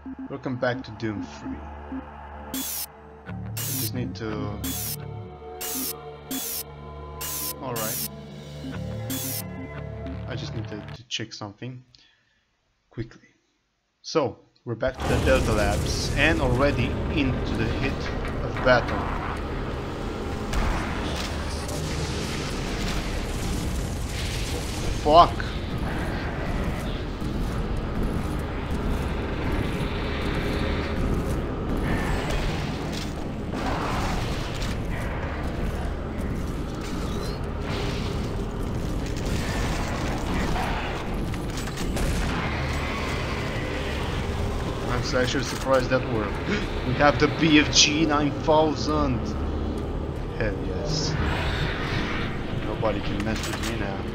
Welcome back to Doom 3. I just need to... Alright. I just need to check something quickly. So, we're back to the Delta Labs and already into the hit of battle. Fuck! I'm actually surprised that worked. We have the BFG 9000! Hell yes. Nobody can mess with me now.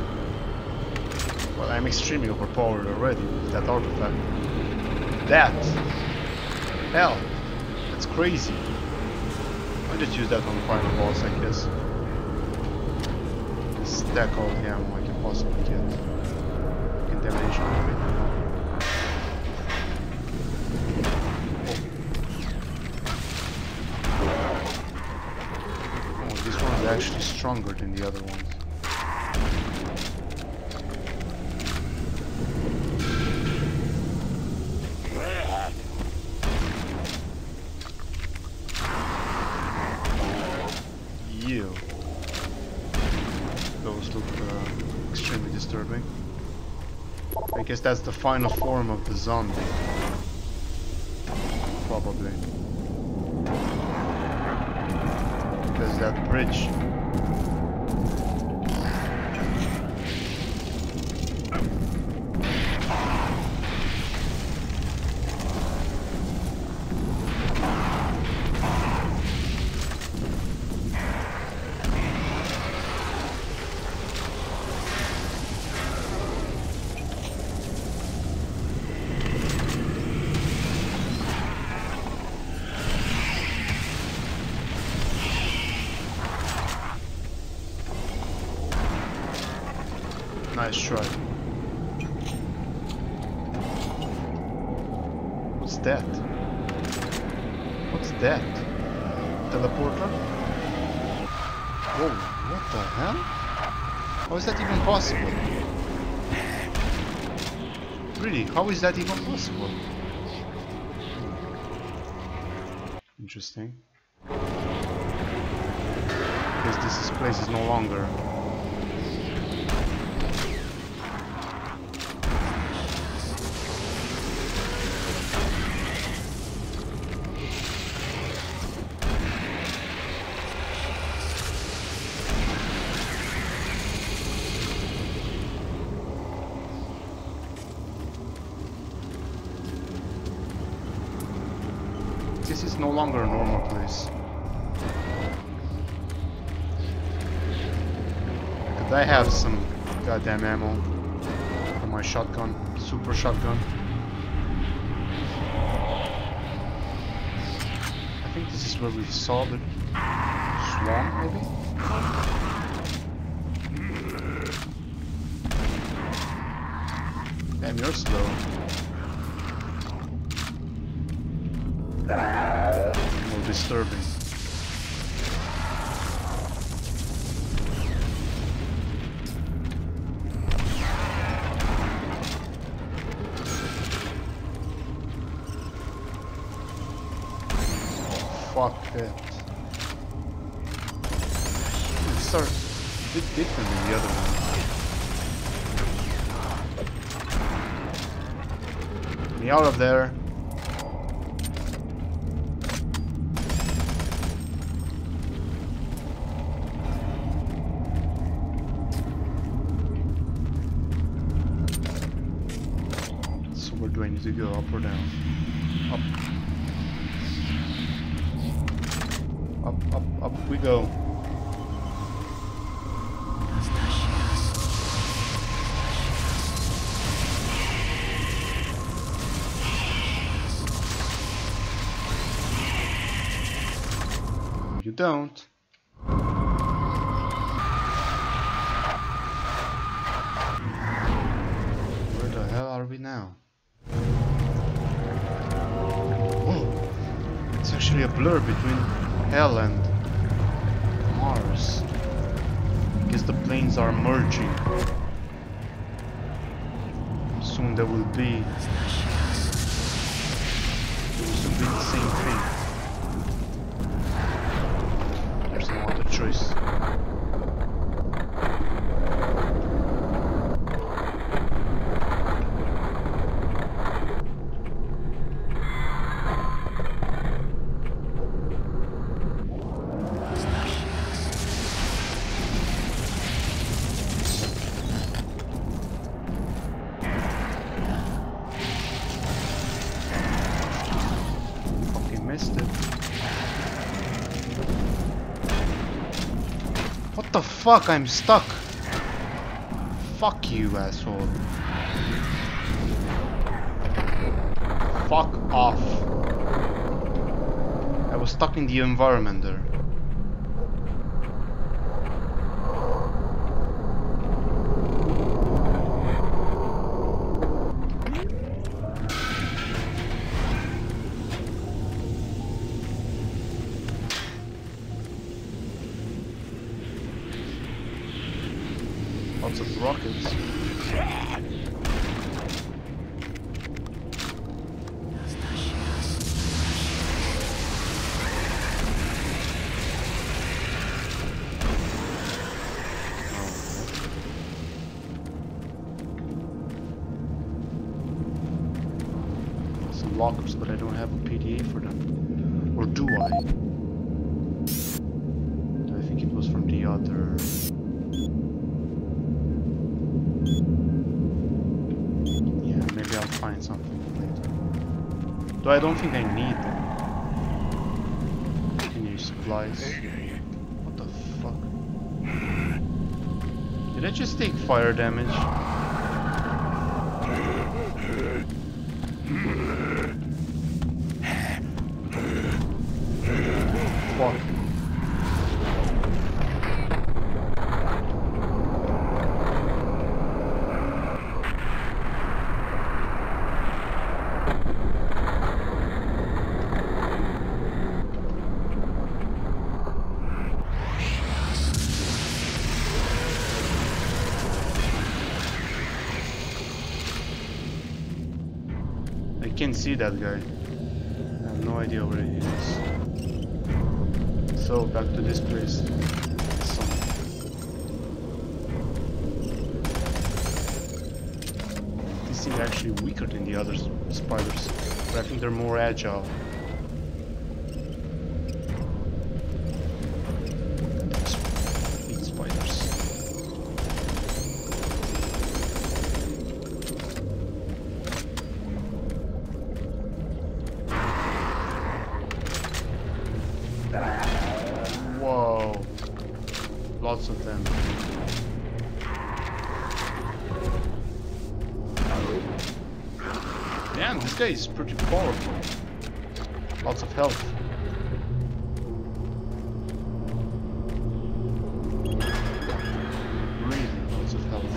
Well, I'm extremely overpowered already with that artifact. That! Hell! That's crazy. I'll just use that on the final boss, I guess. Stack all the ammo I can possibly get. Contamination of it. Actually stronger than the other ones. You. Those look extremely disturbing. I guess that's the final form of the zombie. Probably. Because that bridge. Nice try. What's that? What's that? Teleporter? Whoa, what the hell? How is that even possible? Really, how is that even possible? Interesting. Because this place is no longer. This is no longer a normal place. Could I have some goddamn ammo for my shotgun, super shotgun? I think this is where we saw the swarm, maybe? Damn, you're slow. More disturbing. Fuck that. These are a bit different than the other one. Get me out of there. Where do I need to go? Up or down? Up. Up we go. You don't. Where the hell are we now? It's actually a blur between Hell and Mars. I guess the planes are merging. Soon there will be the same thing. There's no other choice. What the fuck? I'm stuck. Fuck you, asshole. Fuck off. I was stuck in the environment there. Lots of rockets. Some lockers, but I don't have a PDA for them. Or do I? I think it was from the other... Maybe I'll find something later. Though I don't think I need them. Any supplies. What the fuck? Did I just take fire damage? Fuck. I can't see that guy. I have no idea where he is. So, back to this place. These things are actually weaker than the other spiders, but I think they're more agile. These spiders. Whoa, lots of them. Damn, this guy is pretty powerful. Lots of health. Really, lots of health.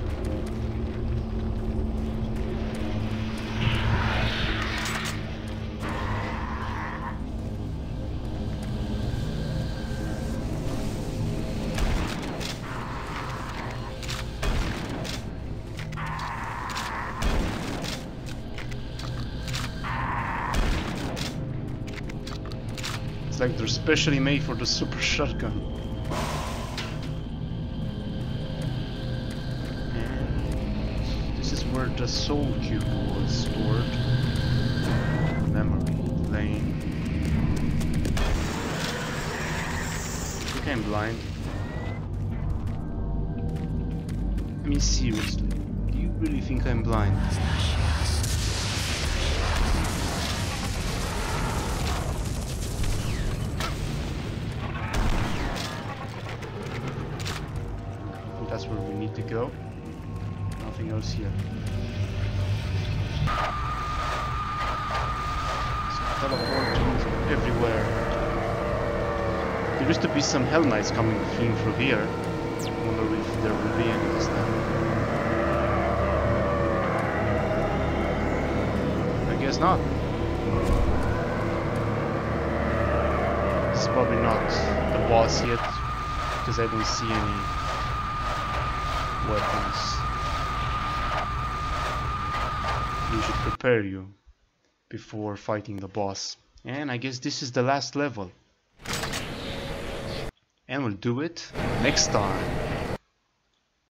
It's like they're specially made for the super shotgun. And this is where the soul cube was stored. Memory lane. I think I'm blind. I mean, seriously, do you really think I'm blind? That's where we need to go. Nothing else here. So teleporting everywhere. There used to be some Hell Knights coming through here. I wonder if there will be any this time. I guess not. is probably not the boss yet, because I don't see any weapons. You should prepare you before fighting the boss. And I guess this is the last level. And we'll do it next time.